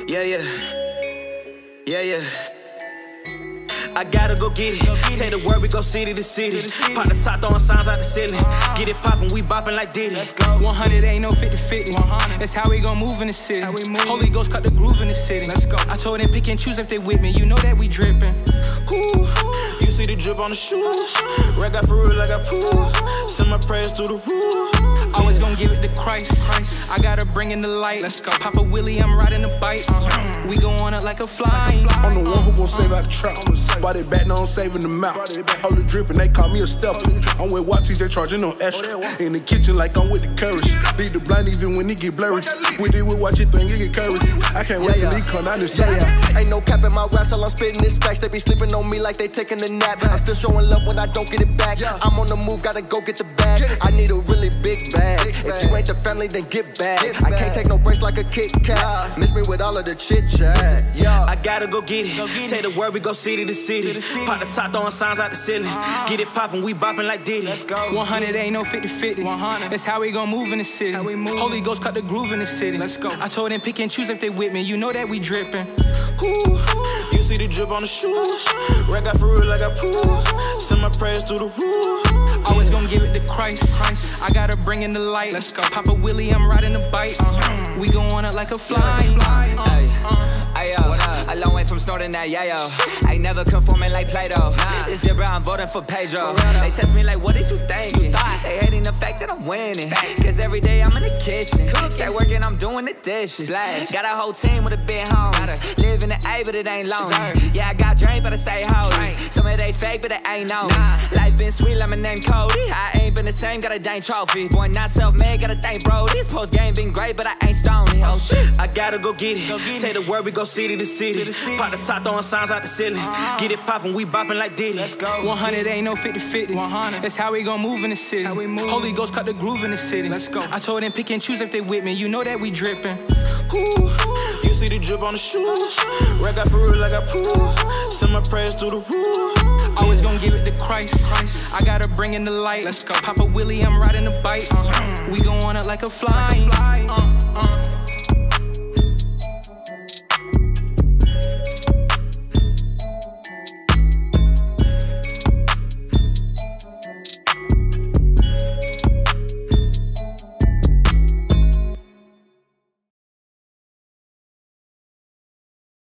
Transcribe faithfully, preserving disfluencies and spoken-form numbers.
Yeah, yeah. Yeah, yeah. I gotta go get it. Take the word, we go city to city. Pop the top, throwing signs out the ceiling. Get it poppin', we boppin' like Diddy. one hundred ain't no fifty fifty. That's how we gon' move in the city. Holy Ghost cut the groove in the city. Let's go. I told them pick and choose if they with me. You know that we drippin'. Ooh, you see the drip on the shoes. Rag got for real, I got proof. Send my prayers through the roof. Always gon' give it to Christ. I gotta bring in the light. Let's go. Papa Willie, I'm riding the bike. Uh-huh. We gon' on up like a fly. I'm the one who gon' save out the trap. Body back, now I'm saving the mouth. Hold the drippin', they call me a stepper. I'm with Watties, they charging no extra. In the kitchen like I'm with the courage. Leave the blind even when it get blurry. With it, we watch it thing, it get courage. I can't wait till he come out and say yeah. Ain't no cap in my raps, all I'm spitting is facts. They be sleeping on me like they taking a nap. I'm still showing love when I don't get it back. I'm on the move, gotta go get the bag. I need a really big bag. If you ain't the family, then get back. I can't take no breaks like a Kit Kat. Miss me with all of the chit chat. I gotta go get it. Take the word, we go city to city. Pop the top, throwing signs out the ceiling. Get it poppin', we boppin' like Diddy. one hundred ain't no fifty fifty. That's how we gon' move in the city. Holy Ghost cut the groove in the city. Let's go. I told them pick and choose if they with me. You know that we drippin'. Ooh, you see the drip on the shoes. Rag got for real, I got proof. Send my prayers through the roof. Always gon' give it to Christ. I gotta bring in the light. Let's go. Papa Willie, I'm riding the bike. Uh-huh. We gon' on up like a fly. Hey, ayo, a long way from snorting that yayo. I never conforming like Play-Doh. This year, bro, I'm voting for Pedro. They test me like, what is you thinking? They hating the fact that I'm winning. Cause every day I'm in the kitchen. Stay working, I'm doing the dishes. Got a whole team with a big homies. Live in the A, but it ain't lonely. Yeah, I got drink, but I stay holy. Some of they fake, but it ain't no me. Life been sweet, let me name Cody. I ain't been the same, got a dang trophy. Boy, not self-made, got a thank bro. This post game been great, but I ain't stony. Oh shit. I gotta go get it. Take the word, we go city to city. Pop the top, throwing signs out the ceiling. Get it poppin', we boppin' like Diddy. one hundred ain't no fifty fifty. That's how we gon' move in the city. Holy Ghost cut the groove in the city. Let's go. I told them pick and choose if they with me. You know that we drippin'. Ooh, you see the drip on the shoes. Rag got for real, I got proof. Send my prayers through the roof. Always gon' give it to Christ. I gotta bring in the light. Let's go. Papa Willie, I'm riding the bike. Uh-huh. We gon' on up like a fly. Uh, uh.